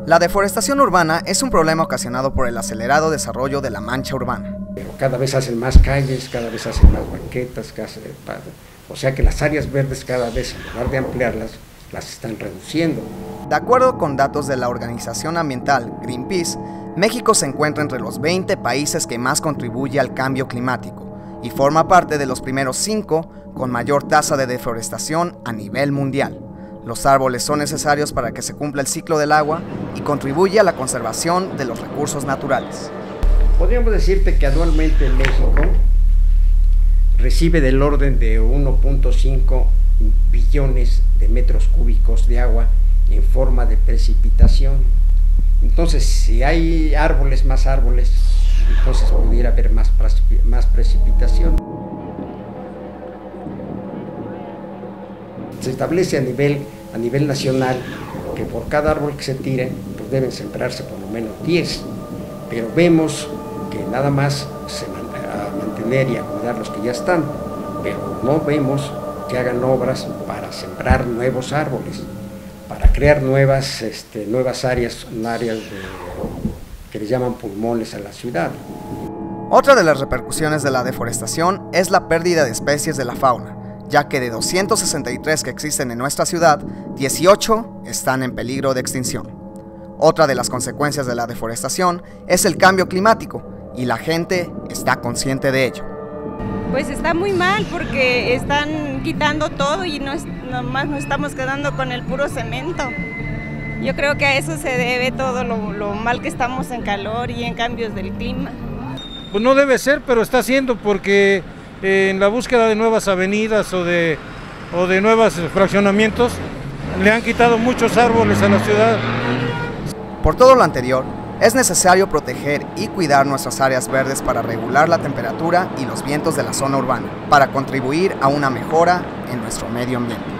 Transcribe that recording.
La deforestación urbana es un problema ocasionado por el acelerado desarrollo de la mancha urbana. Pero cada vez hacen más calles, cada vez hacen más banquetas, o sea que las áreas verdes cada vez, en lugar de ampliarlas, las están reduciendo. De acuerdo con datos de la organización ambiental Greenpeace, México se encuentra entre los 20 países que más contribuye al cambio climático y forma parte de los primeros 5 con mayor tasa de deforestación a nivel mundial. Los árboles son necesarios para que se cumpla el ciclo del agua y contribuye a la conservación de los recursos naturales. Podríamos decirte que anualmente México recibe del orden de 1.5 billones de metros cúbicos de agua en forma de precipitación. Entonces, si hay más árboles, entonces pudiera haber más precipitación. Se establece a nivel nacional que por cada árbol que se tire, pues deben sembrarse por lo menos 10, pero vemos que nada más se a mantener y a cuidar los que ya están, pero no vemos que hagan obras para sembrar nuevos árboles, para crear nuevas áreas que le llaman pulmones a la ciudad. Otra de las repercusiones de la deforestación es la pérdida de especies de la fauna, ya que de 263 que existen en nuestra ciudad, 18 están en peligro de extinción. Otra de las consecuencias de la deforestación es el cambio climático, y la gente está consciente de ello. Pues está muy mal porque están quitando todo y nomás nos estamos quedando con el puro cemento. Yo creo que a eso se debe todo lo mal que estamos en calor y en cambios del clima. Pues no debe ser, pero está haciendo porque en la búsqueda de nuevas avenidas o de nuevos fraccionamientos le han quitado muchos árboles a la ciudad. Por todo lo anterior, es necesario proteger y cuidar nuestras áreas verdes para regular la temperatura y los vientos de la zona urbana, para contribuir a una mejora en nuestro medio ambiente.